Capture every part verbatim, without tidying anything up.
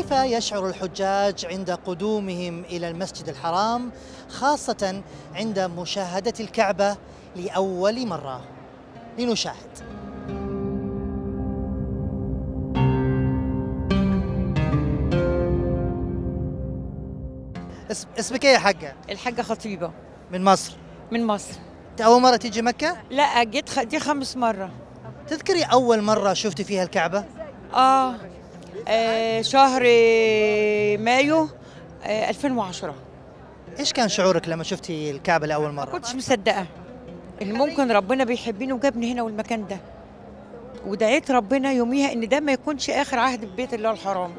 كيف يشعر الحجاج عند قدومهم إلى المسجد الحرام، خاصة عند مشاهدة الكعبة لأول مرة؟ لنشاهد. اسمك ايه يا حاجة؟ الحاجة خطيبة. من مصر؟ من مصر. انت أول مرة تيجي مكة؟ لا جيت خ... دي خامس مرة. تذكري أول مرة شفتي فيها الكعبة؟ آه, آه شهر مايو آه ألفين وعشرة. إيش كان شعورك لما شفتي الكعبة لأول مرة؟ ما كنتش مصدقة إن ممكن ربنا بيحبني وجابني هنا والمكان ده، ودعيت ربنا يوميها إن ده ما يكونش آخر عهد ببيت الله الحرام،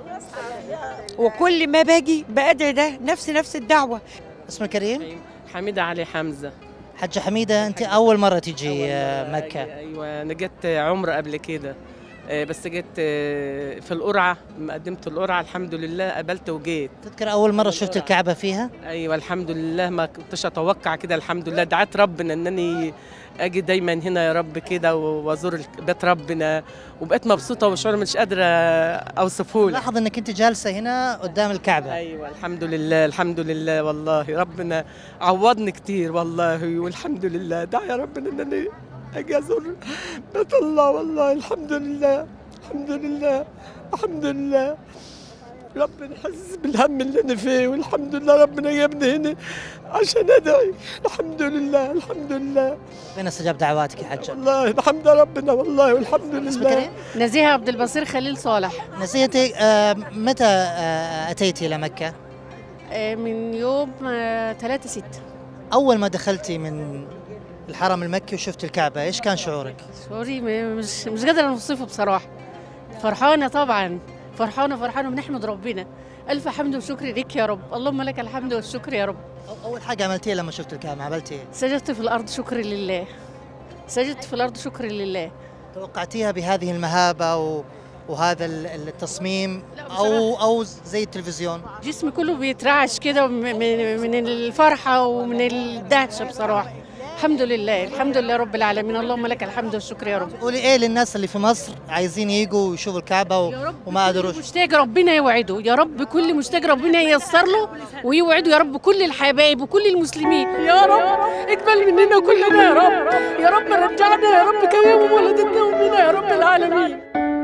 وكل ما باجي بأدعي ده نفس نفس الدعوة. اسمك كريم؟ حميدة علي حمزة. حجة حميدة، أنت أول مرة تيجي مكة؟ أيوة أنا جيت عمرة قبل كده، بس جيت في القرعة، قدمت القرعة الحمد لله قبلت وجيت. تذكر أول مرة شفت الكعبة فيها؟ أيوة الحمد لله، ما كنتش أتوقع كده، الحمد لله دعيت ربنا إنني أجي دايما هنا يا رب كده وأزور بيت ربنا، وبقيت مبسوطة وشعور مش قادرة أوصفه لك. لاحظ إنك أنت جالسة هنا قدام الكعبة. أيوة الحمد لله الحمد لله والله ربنا عوضني كتير والله، والحمد لله دعي يا ربنا إنني أجي أزور بيت الله، والله الحمد لله الحمد لله الحمد لله. ربنا حاسس بالهم اللي أنا فيه، والحمد لله ربنا جابني هنا عشان أدعي، الحمد لله الحمد لله. ربنا استجاب دعواتك يا حجة. والله الحمد ربنا والله والحمد لله. نزيهة عبد البصير خليل صالح. نزيهتي، آه متى آه أتيتي إلى مكة؟ آه من يوم آه ثلاثة ستة. أول ما دخلتي من الحرم المكي وشفت الكعبة، إيش كان شعورك؟ شعوري مش مش قادرة أوصفه بصراحة. فرحانة طبعا، فرحانة فرحانة بنحمد ربنا. ألف حمد وشكر لك يا رب، اللهم لك الحمد والشكر يا رب. أول حاجة عملتيها لما شفت الكعبة عملتي إيه؟ سجدت في الأرض شكر لله. سجدت في الأرض شكر لله. توقعتيها بهذه المهابة و... وهذا التصميم أو أو زي التلفزيون؟ جسمي كله بيترعش كده من الفرحة ومن الدهشة بصراحة. الحمد لله الحمد لله رب العالمين، اللهم لك الحمد والشكر يا رب. قولي ايه للناس اللي في مصر عايزين يجوا ويشوفوا الكعبة و... وما قدروش؟ مشتاق ربنا يوعده يا رب، كل مشتاق ربنا ييسر له ويوعده يا رب، كل الحبايب وكل المسلمين يا رب. اقبل مننا كلنا يا رب، يا رب رجعنا يا رب كيوم ولدتنا ومنا يا رب العالمين.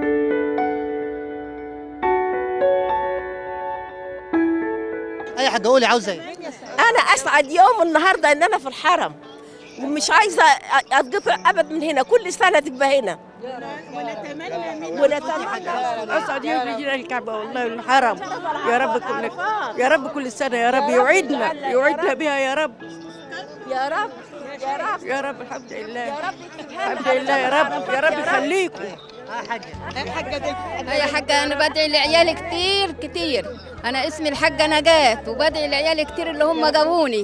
اي حاجة قولي عاوزة ايه؟ انا اسعد يوم النهارده ان انا في الحرم، ومش عايزه اتقطع ابد من هنا، كل سنه تبقى هنا. ونتمنى ونتمنى اسعد يوم يجينا الكعبه والله الحرم يا رب، كل يا رب كل سنه يا رب يوعدنا يوعدنا بها يا رب يا رب يا رب يا رب. الحمد لله يا رب الحمد لله يا رب يا رب يخليكم. يا حاجة أنا بدعي لعيالي كتير كتير، أنا اسمي الحاجة نجاة، وبدعي لعيالي كتير اللي هم جابوني.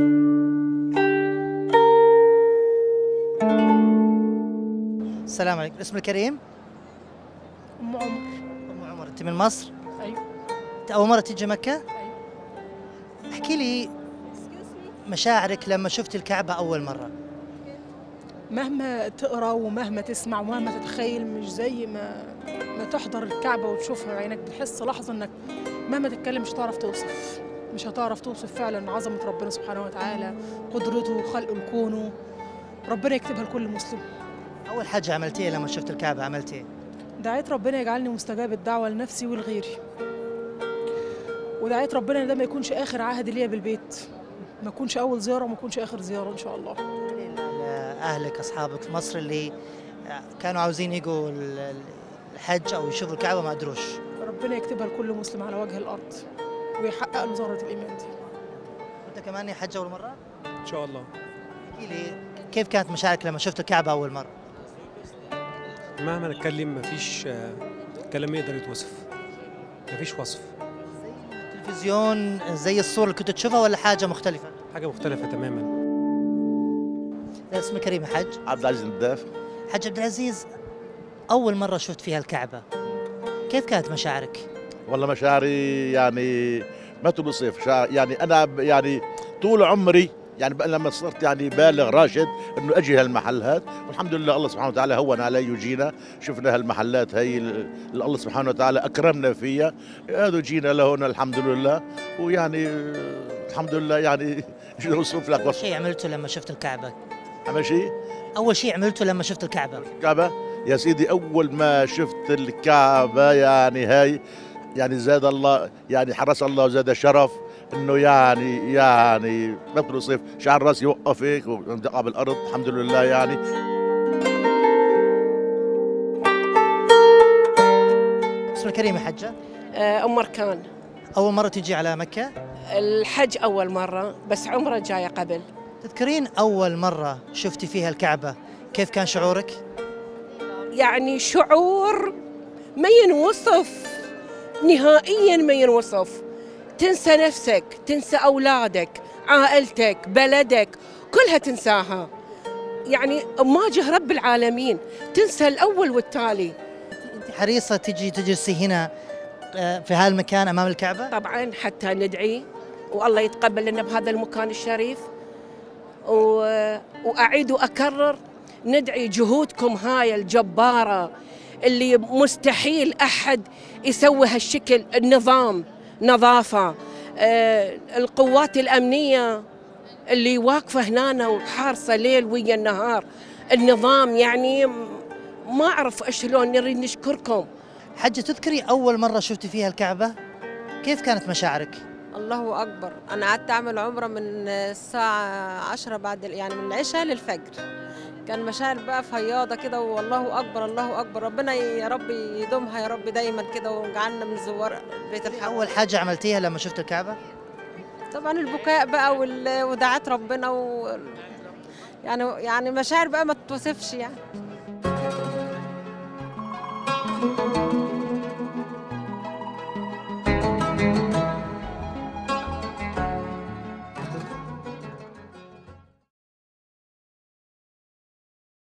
السلام عليكم، اسمك كريم؟ أم عمر. أم عمر، أنت من مصر؟ أيوه. أنت أول مرة تيجي مكة؟ أيوه. احكي لي مشاعرك لما شفت الكعبة أول مرة. مهما تقرا ومهما تسمع ومهما تتخيل مش زي ما ما تحضر الكعبة وتشوفها بعينك، بتحس لحظة انك مهما تتكلم مش هتعرف توصف، مش هتعرف توصف فعلا عظمة ربنا سبحانه وتعالى، قدرته، خلقه لكونه. ربنا يكتبها لكل مسلم. أول حاجة عملتيها لما شفت الكعبة عملتي إيه؟ دعيت ربنا يجعلني مستجاب الدعوة لنفسي ولغيري، ودعيت ربنا ان ده ما يكونش آخر عهد ليا بالبيت، ما يكونش أول زيارة وما يكونش آخر زيارة إن شاء الله. أهلك أصحابك في مصر اللي كانوا عاوزين يجوا الحج أو يشوفوا الكعبة ما قدروش، ربنا يكتبها لكل مسلم على وجه الأرض ويحقق له ذرة الإيمان دي. وأنت كمان يا حج أول مرة؟ إن شاء الله. احكي لي كيف كانت مشاعرك لما شفت الكعبة أول مرة؟ مهما نتكلم مفيش كلام يقدر يتوصف، مفيش وصف. زي التلفزيون، زي الصورة اللي كنت تشوفها ولا حاجة مختلفة؟ حاجة مختلفة تماما. اسمي كريم يا حج؟ عبد العزيز النداف. حج عبد العزيز، أول مرة شفت فيها الكعبة كيف كانت مشاعرك؟ والله مشاعري يعني ما توصف، يعني أنا يعني طول عمري يعني بقى لما صرت يعني بالغ راشد انه اجي هالمحل هذا، والحمد لله الله سبحانه وتعالى هون علي وجينا شفنا هالمحلات هي اللي الله سبحانه وتعالى اكرمنا فيها، هذا جينا لهون الحمد لله. ويعني الحمد لله يعني شو اوصف لك؟ أول شيء عملته لما شفت الكعبة؟ عمل شيء؟ أول شيء عملته لما شفت الكعبة؟ الكعبة يا سيدي أول ما شفت الكعبة يعني هاي يعني زاد الله يعني حرس الله وزاد الشرف انه يعني يعني ما بتوصف، شعر راسي وقف هيك ومدقع بالارض الحمد لله. يعني اسم الكريم يا حجة؟ ام مركان. أول مرة تجي على مكة؟ الحج اول مره، بس عمره جايه قبل. تذكرين أول مرة شفتي فيها الكعبة كيف كان شعورك؟ يعني شعور ما ينوصف نهائيا، ما ينوصف. تنسى نفسك، تنسى أولادك، عائلتك، بلدك، كلها تنساها. يعني مواجه رب العالمين، تنسى الأول والتالي. أنت حريصة تجي تجلسي هنا في هذا المكان أمام الكعبة؟ طبعا حتى ندعي والله يتقبل لنا بهذا المكان الشريف. و... وأعيد وأكرر ندعي جهودكم هاي الجبارة اللي مستحيل أحد يسوي هالشكل. النظام، نظافة، آه، القوات الأمنية اللي واقفة هنا وحارسة ليل ويا النهار، النظام يعني ما أعرف شلون نريد نشكركم. حجة تذكري أول مرة شفتي فيها الكعبة؟ كيف كانت مشاعرك؟ الله أكبر، أنا قعدت أعمل عمرة من الساعة عشرة بعد يعني من العشاء للفجر. كان مشاعر بقى فياضة كده، والله أكبر الله أكبر. ربنا يا رب يدومها يا رب دايما كده، ويجعلنا من زوار بيت الحرام. أول حاجة عملتيها لما شفت الكعبة؟ طبعا البكاء بقى ودعاء ربنا و يعني يعني مشاعر بقى ما تتوصفش يعني.